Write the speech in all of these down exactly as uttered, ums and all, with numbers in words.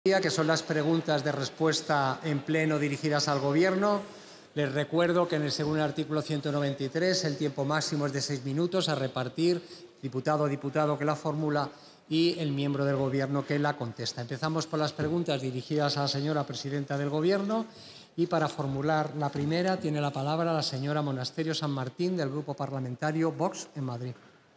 Que son las preguntas de respuesta en pleno dirigidas al Gobierno. Les recuerdo que en el segundo artículo ciento noventa y tres el tiempo máximo es de seis minutos a repartir, diputado o diputado que la formula y el miembro del Gobierno que la contesta. Empezamos por las preguntas dirigidas a la señora presidenta del Gobierno y para formular la primera tiene la palabra la señora Monasterio San Martín del Grupo Parlamentario Vox en Madrid.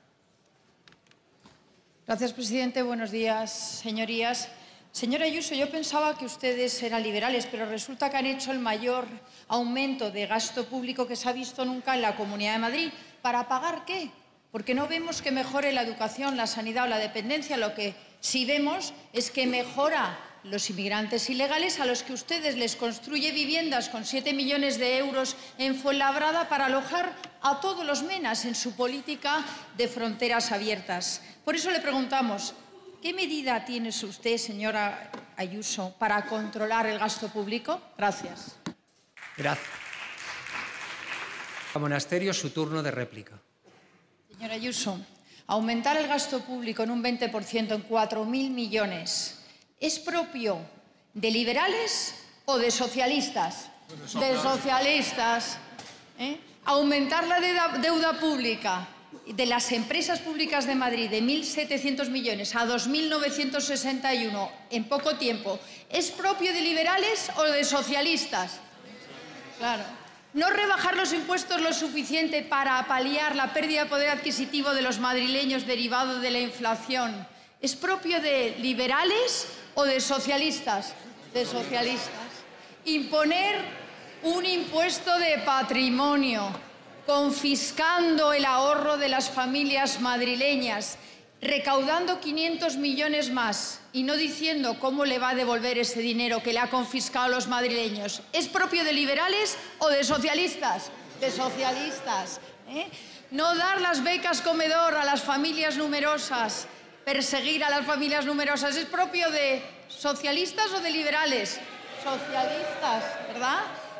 Gracias, presidente. Buenos días, señorías. Señora Ayuso, yo pensaba que ustedes eran liberales, pero resulta que han hecho el mayor aumento de gasto público que se ha visto nunca en la Comunidad de Madrid. ¿Para pagar qué? Porque no vemos que mejore la educación, la sanidad o la dependencia. Lo que sí vemos es que mejora los inmigrantes ilegales a los que ustedes les construye viviendas con siete millones de euros en Fuenlabrada para alojar a todos los menas en su política de fronteras abiertas. Por eso le preguntamos, ¿qué medida tiene usted, señora Ayuso, para controlar el gasto público? Gracias. Gracias. Monasterio, su turno de réplica. Señora Ayuso, aumentar el gasto público en un veinte por ciento en cuatro mil millones, ¿es propio de liberales o de socialistas? De socialistas. ¿Eh? Aumentar la deuda, deuda pública de las empresas públicas de Madrid de mil setecientos millones a dos mil novecientos sesenta y uno en poco tiempo, ¿es propio de liberales o de socialistas? Claro. No rebajar los impuestos lo suficiente para paliar la pérdida de poder adquisitivo de los madrileños derivado de la inflación, ¿es propio de liberales o de socialistas? De socialistas. Imponer un impuesto de patrimonio, confiscando el ahorro de las familias madrileñas, recaudando quinientos millones más y no diciendo cómo le va a devolver ese dinero que le ha confiscado a los madrileños, ¿es propio de liberales o de socialistas? De socialistas. ¿eh? No dar las becas comedor a las familias numerosas, perseguir a las familias numerosas, ¿es propio de socialistas o de liberales? Socialistas, ¿verdad?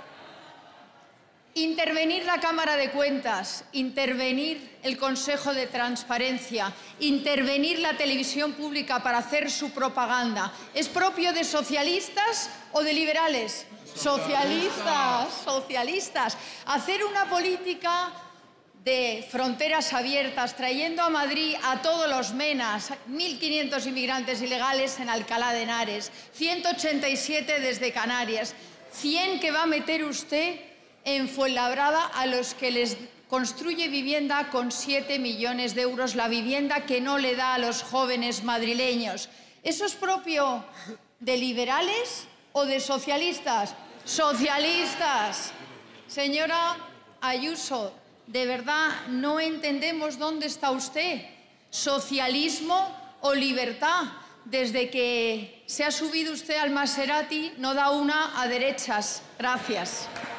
Intervenir la Cámara de Cuentas, intervenir el Consejo de Transparencia, intervenir la televisión pública para hacer su propaganda, ¿es propio de socialistas o de liberales? Socialistas, socialistas. Hacer una política de fronteras abiertas, trayendo a Madrid a todos los menas, mil quinientos inmigrantes ilegales en Alcalá de Henares, ciento ochenta y siete desde Canarias, cien que va a meter usted en Fuenlabrada a los que les construye vivienda con siete millones de euros, la vivienda que no le da a los jóvenes madrileños. ¿Eso es propio de liberales o de socialistas? Socialistas. Señora Ayuso, de verdad no entendemos dónde está usted. ¿Socialismo o libertad? Desde que se ha subido usted al Maserati no da una a derechas. Gracias.